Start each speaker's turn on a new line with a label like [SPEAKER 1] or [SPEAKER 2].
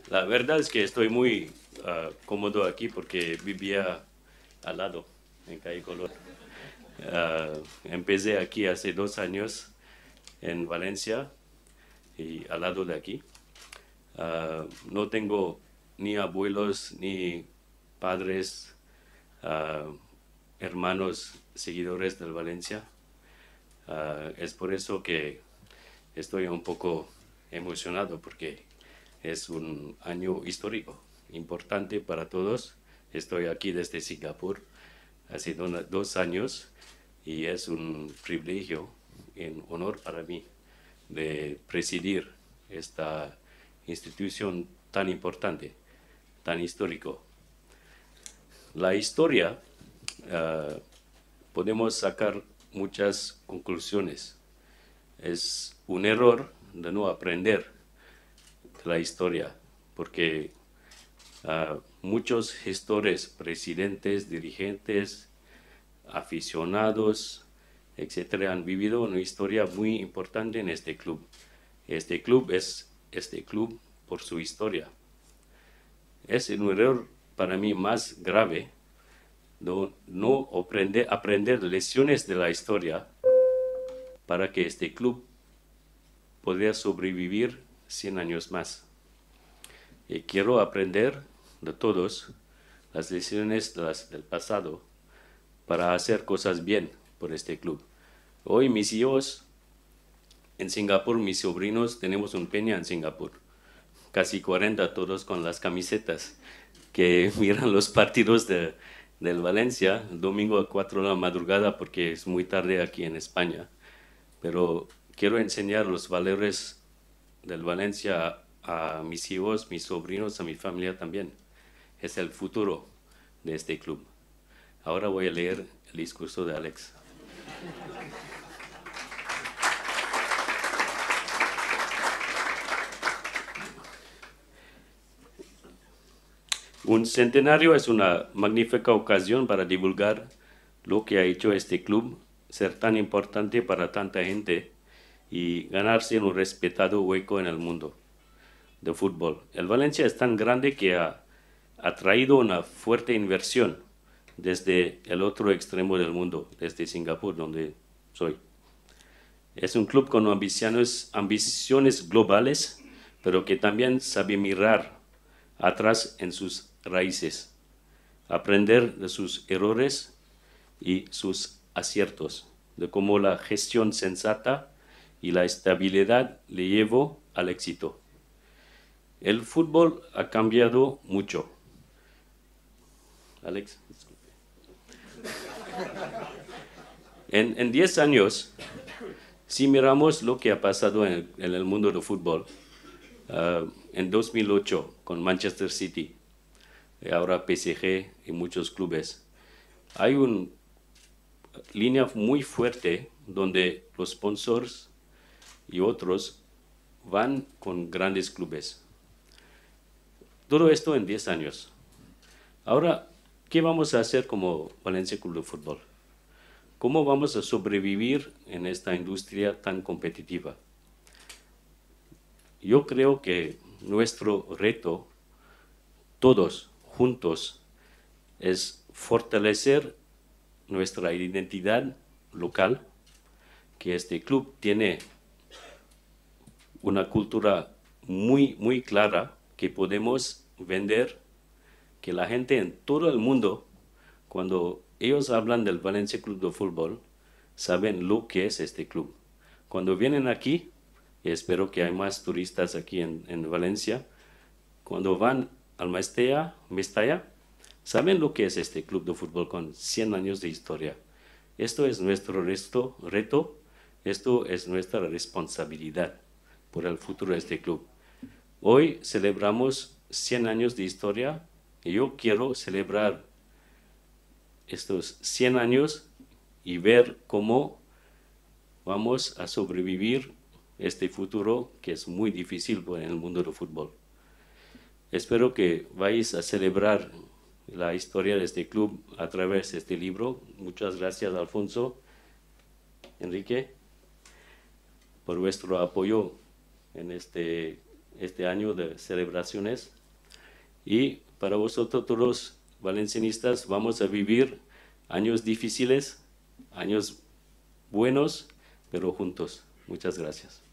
[SPEAKER 1] La verdad es que estoy muy cómodo aquí porque vivía al lado, en Calle Colón. Empecé aquí hace 2 años en Valencia y al lado de aquí. No tengo ni abuelos ni padres, ah, hermanos seguidores del Valencia. Es por eso que estoy un poco emocionado porque es un año histórico, importante para todos. Estoy aquí desde Singapur hace 2 años y es un privilegio, un honor para mí de presidir esta institución tan importante, tan histórico. La historia, uh, podemos sacar muchas conclusiones. Es un error de no aprender de la historia, porque muchos gestores, presidentes, dirigentes, aficionados, etcétera, han vivido una historia muy importante en este club. Este club es este club por su historia. Es un error para mí más grave no aprender lecciones de la historia para que este club pueda sobrevivir 100 años más. Y quiero aprender de todos las lecciones del pasado para hacer cosas bien por este club. Hoy mis hijos en Singapur, mis sobrinos, tenemos un peña en Singapur. Casi 40 todos con las camisetas que miran los partidos del Valencia, el domingo a 4 de la madrugada porque es muy tarde aquí en España. Pero quiero enseñar los valores del Valencia a mis hijos, mis sobrinos, a mi familia también. Es el futuro de este club. Ahora voy a leer el discurso de Alex. Un centenario es una magnífica ocasión para divulgar lo que ha hecho este club ser tan importante para tanta gente y ganarse un respetado hueco en el mundo de fútbol. El Valencia es tan grande que ha atraído una fuerte inversión desde el otro extremo del mundo, desde Singapur, donde soy. Es un club con ambiciones globales, pero que también sabe mirar atrás en sus raíces, aprender de sus errores y sus aciertos, de cómo la gestión sensata y la estabilidad le llevó al éxito. El fútbol ha cambiado mucho. Alex, disculpe. En 10 años, si miramos lo que ha pasado en el mundo del fútbol, en 2008 con Manchester City, y ahora PSG y muchos clubes, hay una línea muy fuerte donde los sponsors y otros van con grandes clubes. Todo esto en 10 años. Ahora, ¿qué vamos a hacer como Valencia Club de Fútbol? ¿Cómo vamos a sobrevivir en esta industria tan competitiva? Yo creo que nuestro reto, todos juntos, es fortalecer nuestra identidad local, que este club tiene una cultura muy, muy clara que podemos vender, que la gente en todo el mundo, cuando ellos hablan del Valencia Club de Fútbol, saben lo que es este club. Cuando vienen aquí, y espero que hay más turistas aquí en Valencia, cuando van al Mestalla, saben lo que es este club de fútbol con 100 años de historia. Esto es nuestro reto, esto es nuestra responsabilidad por el futuro de este club. Hoy celebramos 100 años de historia y yo quiero celebrar estos 100 años y ver cómo vamos a sobrevivir este futuro que es muy difícil en el mundo del fútbol. Espero que vais a celebrar la historia de este club a través de este libro. Muchas gracias, Alfonso, Enrique, por vuestro apoyo en este este año de celebraciones. Y para vosotros todos valencianistas vamos a vivir años difíciles, años buenos, pero juntos. Muchas gracias.